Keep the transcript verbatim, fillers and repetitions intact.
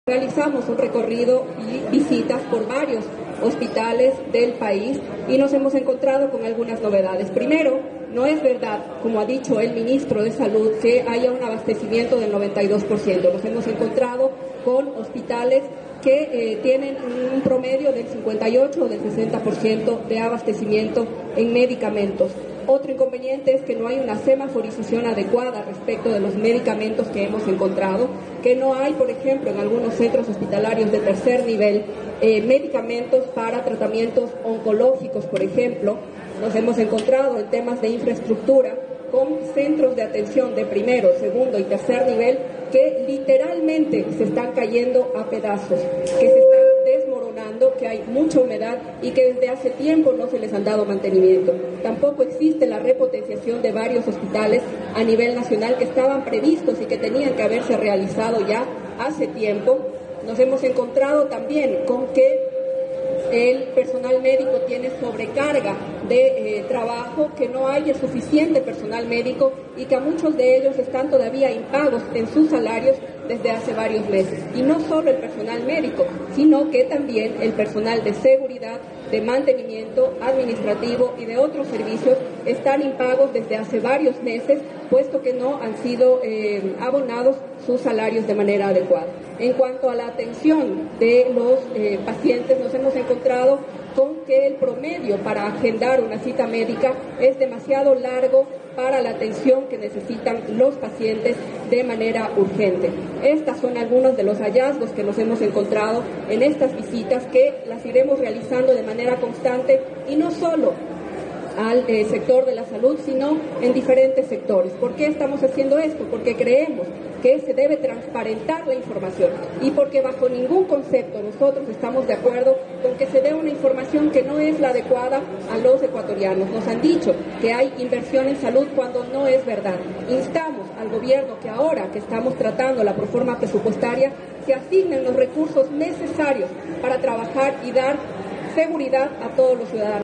Realizamos un recorrido y visitas por varios hospitales del país y nos hemos encontrado con algunas novedades. Primero, no es verdad, como ha dicho el ministro de Salud, que haya un abastecimiento del noventa y dos por ciento. Nos hemos encontrado con hospitales que eh, tienen un promedio del cincuenta y ocho o del sesenta por ciento de abastecimiento en medicamentos. Otro inconveniente es que no hay una semaforización adecuada respecto de los medicamentos que hemos encontrado, que no hay, por ejemplo, en algunos centros hospitalarios de tercer nivel, eh, medicamentos para tratamientos oncológicos, por ejemplo. Nos hemos encontrado en temas de infraestructura con centros de atención de primero, segundo y tercer nivel que literalmente se están cayendo a pedazos, que se están desmoronando, que hay mucha humedad y que desde hace tiempo no se les han dado mantenimiento. Tampoco existe la repotenciación de varios hospitales a nivel nacional que estaban previstos y que tenían que haberse realizado ya hace tiempo. Nos hemos encontrado también con que el personal médico tiene sobrecarga de eh, trabajo, que no hay el suficiente personal médico y que a muchos de ellos están todavía impagos en sus salarios desde hace varios meses. Y no solo el personal médico, sino que también el personal de seguridad, de mantenimiento administrativo y de otros servicios están impagos desde hace varios meses, puesto que no han sido eh, abonados sus salarios de manera adecuada. En cuanto a la atención de los eh, pacientes, nos hemos encontrado con que el promedio para agendar una cita médica es demasiado largo para la atención que necesitan los pacientes de manera urgente. Estos son algunos de los hallazgos que nos hemos encontrado en estas visitas, que las iremos realizando de manera constante y no solo al eh, sector de la salud, sino en diferentes sectores. ¿Por qué estamos haciendo esto? Porque creemos que se debe transparentar la información y porque bajo ningún concepto nosotros estamos de acuerdo con que se dé una información que no es la adecuada a los ecuatorianos. Nos han dicho que hay inversión en salud cuando no es verdad. Instamos al gobierno que ahora que estamos tratando la proforma presupuestaria se asignen los recursos necesarios para trabajar y dar seguridad a todos los ciudadanos.